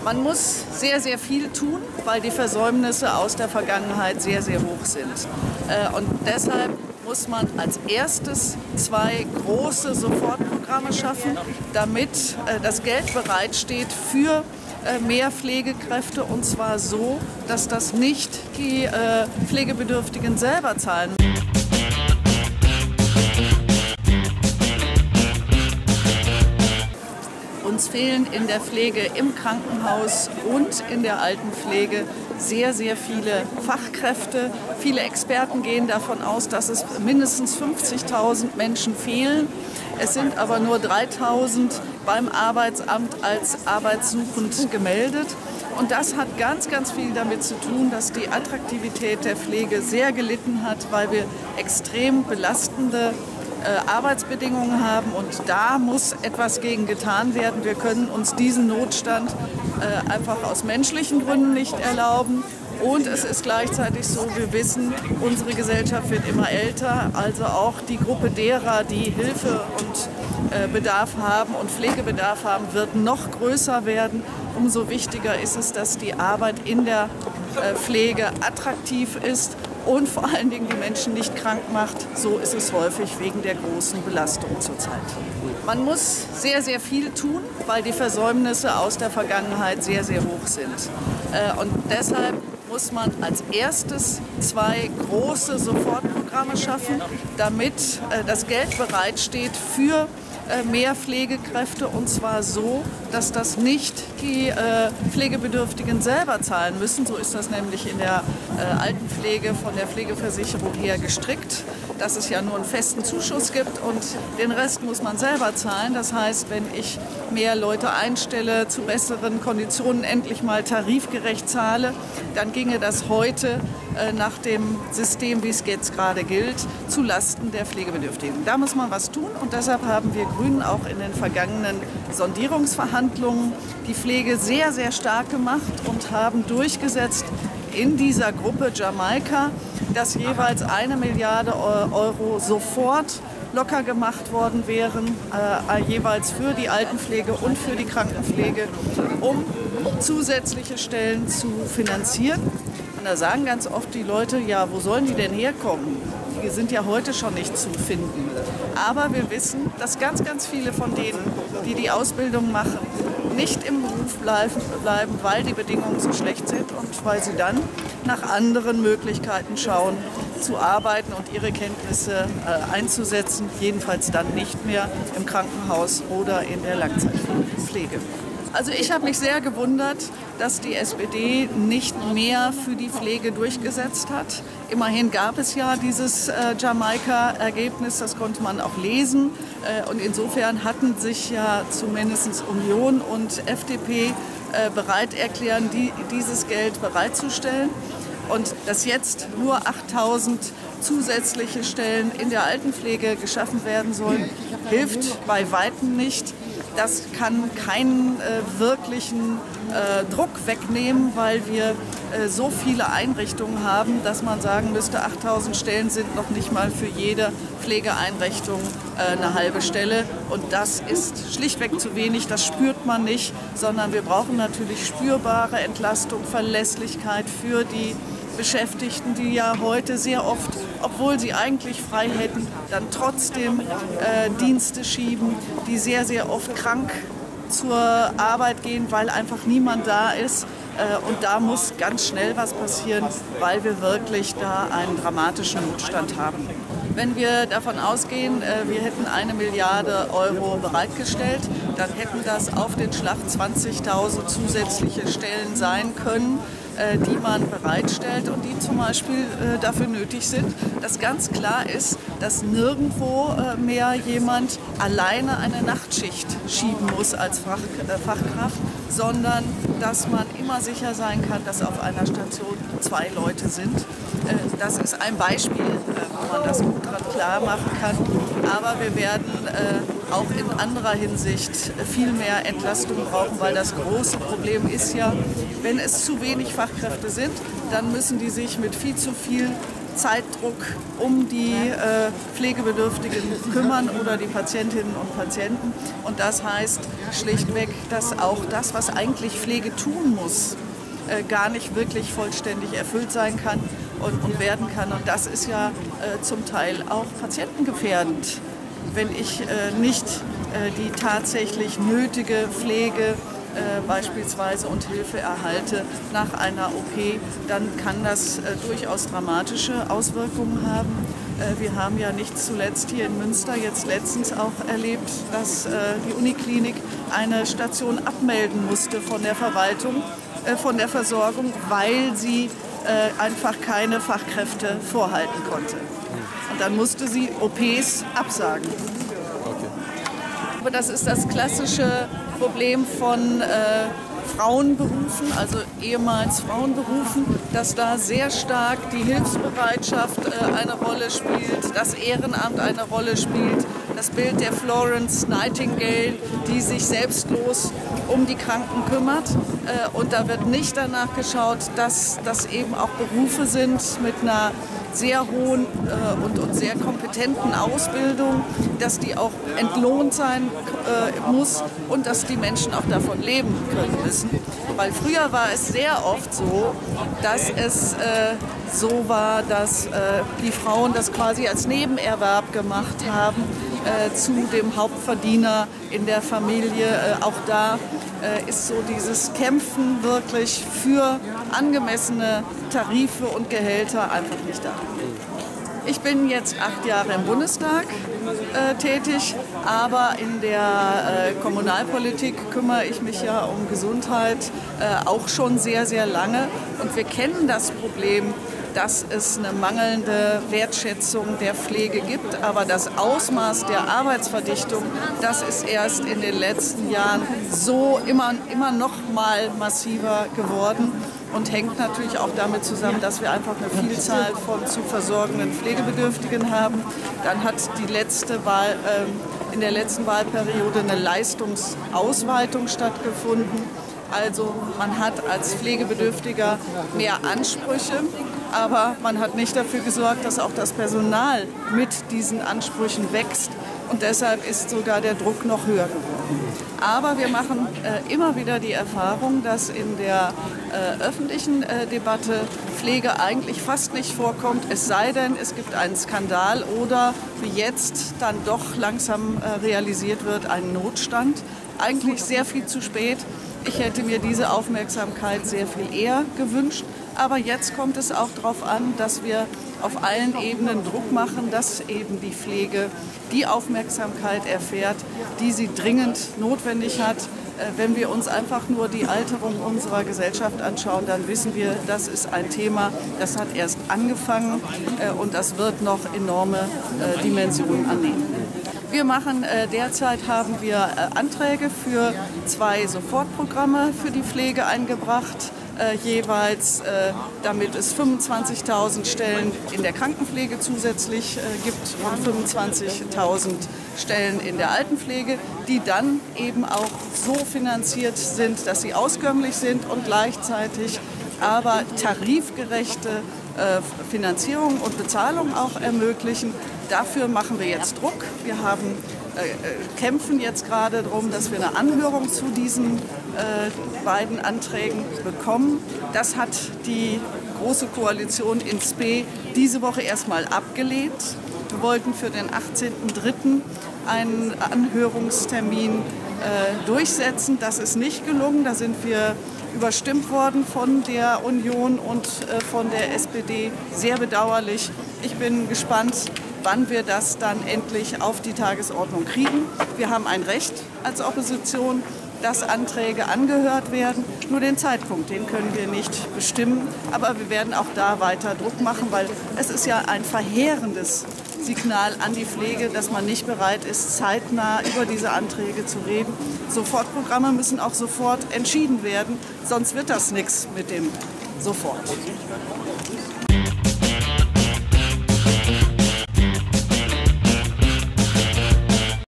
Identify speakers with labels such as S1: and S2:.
S1: Man muss sehr, sehr viel tun, weil die Versäumnisse aus der Vergangenheit sehr, sehr hoch sind. Und deshalb muss man als erstes 2 große Sofortprogramme schaffen, damit das Geld bereitsteht für mehr Pflegekräfte, und zwar so, dass das nicht die Pflegebedürftigen selber zahlen. Uns fehlen in der Pflege im Krankenhaus und in der Altenpflege sehr, sehr viele Fachkräfte. Viele Experten gehen davon aus, dass es mindestens 50.000 Menschen fehlen. Es sind aber nur 3.000 beim Arbeitsamt als arbeitssuchend gemeldet. Und das hat ganz, ganz viel damit zu tun, dass die Attraktivität der Pflege sehr gelitten hat, weil wir extrem belastende Arbeitsbedingungen haben, und da muss etwas gegen getan werden. Wir können uns diesen Notstand einfach aus menschlichen Gründen nicht erlauben. Und es ist gleichzeitig so, wir wissen, unsere Gesellschaft wird immer älter, also auch die Gruppe derer, die Hilfe und Bedarf haben und Pflegebedarf haben, wird noch größer werden. Umso wichtiger ist es, dass die Arbeit in der Pflege attraktiv ist und vor allen Dingen die Menschen nicht krank macht. So ist es häufig wegen der großen Belastung zurzeit. Man muss sehr, sehr viel tun, weil die Versäumnisse aus der Vergangenheit sehr, sehr hoch sind. Und deshalb muss man als erstes 2 große Sofortprogramme schaffen, damit das Geld bereitsteht für mehr Pflegekräfte, und zwar so, dass das nicht die Pflegebedürftigen selber zahlen müssen. So ist das nämlich in der Altenpflege von der Pflegeversicherung her gestrickt, dass es ja nur einen festen Zuschuss gibt und den Rest muss man selber zahlen. Das heißt, wenn ich mehr Leute einstelle, zu besseren Konditionen endlich mal tarifgerecht zahle, dann ginge das heute nach dem System, wie es jetzt gerade gilt, zu Lasten der Pflegebedürftigen. Da muss man was tun, und deshalb haben wir Grünen auch in den vergangenen Sondierungsverhandlungen die Pflege sehr, sehr stark gemacht und haben durchgesetzt in dieser Gruppe Jamaika, dass jeweils 1 Milliarde Euro sofort locker gemacht worden wären, jeweils für die Altenpflege und für die Krankenpflege, um zusätzliche Stellen zu finanzieren. Und da sagen ganz oft die Leute, ja, wo sollen die denn herkommen? Die sind ja heute schon nicht zu finden. Aber wir wissen, dass ganz, ganz viele von denen, die die Ausbildung machen, nicht im Beruf bleiben, weil die Bedingungen so schlecht sind und weil sie dann nach anderen Möglichkeiten schauen, zu arbeiten und ihre Kenntnisse einzusetzen, jedenfalls dann nicht mehr im Krankenhaus oder in der Langzeitpflege. Also ich habe mich sehr gewundert, dass die SPD nicht mehr für die Pflege durchgesetzt hat. Immerhin gab es ja dieses Jamaika-Ergebnis, das konnte man auch lesen. Und insofern hatten sich ja zumindest Union und FDP bereit erklärt, dieses Geld bereitzustellen. Und dass jetzt nur 8.000 zusätzliche Stellen in der Altenpflege geschaffen werden sollen, hilft bei Weitem nicht. Das kann keinen wirklichen Druck wegnehmen, weil wir so viele Einrichtungen haben, dass man sagen müsste, 8.000 Stellen sind noch nicht mal für jede Pflegeeinrichtung eine halbe Stelle. Und das ist schlichtweg zu wenig, das spürt man nicht, sondern wir brauchen natürlich spürbare Entlastung, Verlässlichkeit für die Beschäftigten, die ja heute sehr oft, obwohl sie eigentlich frei hätten, dann trotzdem Dienste schieben, die sehr, sehr oft krank zur Arbeit gehen, weil einfach niemand da ist. Und da muss ganz schnell was passieren, weil wir wirklich da einen dramatischen Notstand haben. Wenn wir davon ausgehen, wir hätten 1 Milliarde Euro bereitgestellt, dann hätten das auf den Schlag 20.000 zusätzliche Stellen sein können, die man bereitstellt und die zum Beispiel dafür nötig sind, dass ganz klar ist, dass nirgendwo mehr jemand alleine eine Nachtschicht schieben muss als Fachkraft, sondern dass man immer sicher sein kann, dass auf einer Station 2 Leute sind. Das ist ein Beispiel, wo man das gut klar machen kann. Aber wir werden auch in anderer Hinsicht viel mehr Entlastung brauchen, weil das große Problem ist ja, wenn es zu wenig Fachkräfte sind, dann müssen die sich mit viel zu viel Zeitdruck um die Pflegebedürftigen kümmern oder die Patientinnen und Patienten. Und das heißt schlichtweg, dass auch das, was eigentlich Pflege tun muss, gar nicht wirklich vollständig erfüllt sein kann und werden kann. Und das ist ja zum Teil auch patientengefährdend. Wenn ich nicht die tatsächlich nötige Pflege beispielsweise und Hilfe erhalte nach einer OP, dann kann das durchaus dramatische Auswirkungen haben. Wir haben ja nicht zuletzt hier in Münster jetzt letztens auch erlebt, dass die Uniklinik eine Station abmelden musste von der Verwaltung, von der Versorgung, weil sie einfach keine Fachkräfte vorhalten konnte. Und dann musste sie OPs absagen. Aber das ist das klassische Problem von Frauenberufen, also ehemals Frauenberufen, dass da sehr stark die Hilfsbereitschaft eine Rolle spielt, das Ehrenamt eine Rolle spielt, das Bild der Florence Nightingale, die sich selbstlos um die Kranken kümmert. Und da wird nicht danach geschaut, dass das eben auch Berufe sind mit einer sehr hohen und sehr kompetenten Ausbildung, dass die auch entlohnt sein muss und dass die Menschen auch davon leben können müssen. Weil früher war es sehr oft so, dass es so war, dass die Frauen das quasi als Nebenerwerb gemacht haben zu dem Hauptverdiener in der Familie. Auch da ist so dieses Kämpfen wirklich für angemessene Tarife und Gehälter einfach nicht da. Ich bin jetzt 8 Jahre im Bundestag tätig, aber in der Kommunalpolitik kümmere ich mich ja um Gesundheit auch schon sehr, sehr lange. Und wir kennen das Problem, dass es eine mangelnde Wertschätzung der Pflege gibt. Aber das Ausmaß der Arbeitsverdichtung, das ist erst in den letzten Jahren so immer noch mal massiver geworden und hängt natürlich auch damit zusammen, dass wir einfach eine Vielzahl von zu versorgenden Pflegebedürftigen haben. Dann hat in der letzten Wahlperiode eine Leistungsausweitung stattgefunden. Also man hat als Pflegebedürftiger mehr Ansprüche, aber man hat nicht dafür gesorgt, dass auch das Personal mit diesen Ansprüchen wächst. Und deshalb ist sogar der Druck noch höher geworden. Aber wir machen immer wieder die Erfahrung, dass in der öffentlichen Debatte Pflege eigentlich fast nicht vorkommt, es sei denn, es gibt einen Skandal oder wie jetzt dann doch langsam realisiert wird, ein Notstand. Eigentlich sehr viel zu spät. Ich hätte mir diese Aufmerksamkeit sehr viel eher gewünscht. Aber jetzt kommt es auch darauf an, dass wir auf allen Ebenen Druck machen, dass eben die Pflege die Aufmerksamkeit erfährt, die sie dringend notwendig hat. Wenn wir uns einfach nur die Alterung unserer Gesellschaft anschauen, dann wissen wir, das ist ein Thema, das hat erst angefangen und das wird noch enorme Dimensionen annehmen. Wir machen derzeit haben wir Anträge für 2 Sofortprogramme für die Pflege eingebracht. Jeweils, damit es 25.000 Stellen in der Krankenpflege zusätzlich gibt und 25.000 Stellen in der Altenpflege, die dann eben auch so finanziert sind, dass sie auskömmlich sind und gleichzeitig aber tarifgerechte Finanzierung und Bezahlung auch ermöglichen. Dafür machen wir jetzt Druck. Wir kämpfen jetzt gerade darum, dass wir eine Anhörung zu diesen beiden Anträgen bekommen. Das hat die Große Koalition in Spe diese Woche erstmal abgelehnt. Wir wollten für den 18.03. einen Anhörungstermin durchsetzen. Das ist nicht gelungen. Da sind wir überstimmt worden von der Union und von der SPD. Sehr bedauerlich. Ich bin gespannt, wann wir das dann endlich auf die Tagesordnung kriegen. Wir haben ein Recht als Opposition, dass Anträge angehört werden. Nur den Zeitpunkt, den können wir nicht bestimmen. Aber wir werden auch da weiter Druck machen, weil es ist ja ein verheerendes Signal an die Pflege, dass man nicht bereit ist, zeitnah über diese Anträge zu reden. Sofortprogramme müssen auch sofort entschieden werden, sonst wird das nichts mit dem Sofort.